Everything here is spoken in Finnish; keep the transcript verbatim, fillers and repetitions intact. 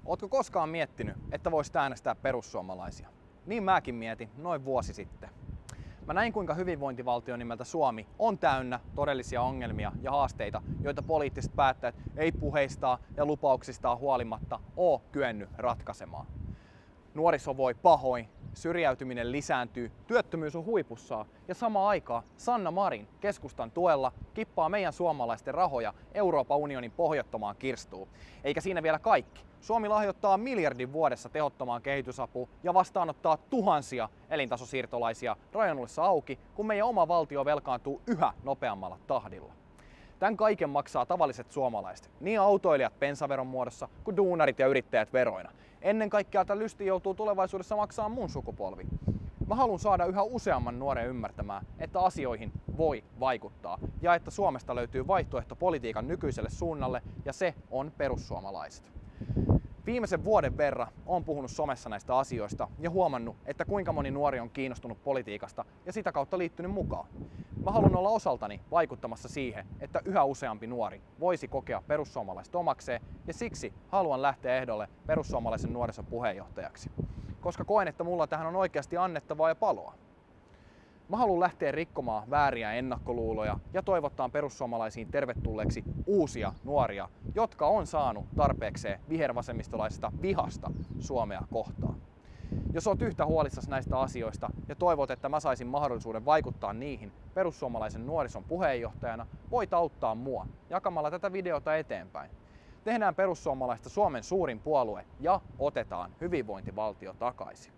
Ootko koskaan miettinyt, että voisit äänestää perussuomalaisia? Niin mäkin mietin noin vuosi sitten. Mä näin, kuinka hyvinvointivaltio nimeltä Suomi on täynnä todellisia ongelmia ja haasteita, joita poliittiset päättäjät ei puheistaan ja lupauksistaan huolimatta oo kyennyt ratkaisemaan. Nuoriso voi pahoin, syrjäytyminen lisääntyy, työttömyys on huipussaan ja samaan aikaan Sanna Marin keskustan tuella kippaa meidän suomalaisten rahoja Euroopan unionin pohjattomaan kirstuun. Eikä siinä vielä kaikki. Suomi lahjoittaa miljardin vuodessa tehottomaan kehitysapuun ja vastaanottaa tuhansia elintasosiirtolaisia rajan ollessa auki, kun meidän oma valtio velkaantuu yhä nopeammalla tahdilla. Tän kaiken maksaa tavalliset suomalaiset, niin autoilijat bensaveron muodossa kuin duunarit ja yrittäjät veroina. Ennen kaikkea tämän lystin joutuu tulevaisuudessa maksaa mun sukupolvi. Mä haluan saada yhä useamman nuoren ymmärtämään, että asioihin voi vaikuttaa ja että Suomesta löytyy vaihtoehto politiikan nykyiselle suunnalle ja se on perussuomalaiset. Viimeisen vuoden verran olen puhunut somessa näistä asioista ja huomannut, että kuinka moni nuori on kiinnostunut politiikasta ja sitä kautta liittynyt mukaan. Mä haluan olla osaltani vaikuttamassa siihen, että yhä useampi nuori voisi kokea perussuomalaiset omakseen ja siksi haluan lähteä ehdolle perussuomalaisen nuorison puheenjohtajaksi. Koska koen, että mulla tähän on oikeasti annettavaa ja paloa. Mä haluan lähteä rikkomaan vääriä ennakkoluuloja ja toivottaa perussuomalaisiin tervetulleeksi uusia nuoria, jotka on saanut tarpeekseen vihervasemmistolaisesta vihasta Suomea kohtaan. Jos oot yhtä huolissasi näistä asioista ja toivot, että mä saisin mahdollisuuden vaikuttaa niihin perussuomalaisen nuorison puheenjohtajana, voit auttaa mua jakamalla tätä videota eteenpäin. Tehdään perussuomalaista Suomen suurin puolue ja otetaan hyvinvointivaltio takaisin.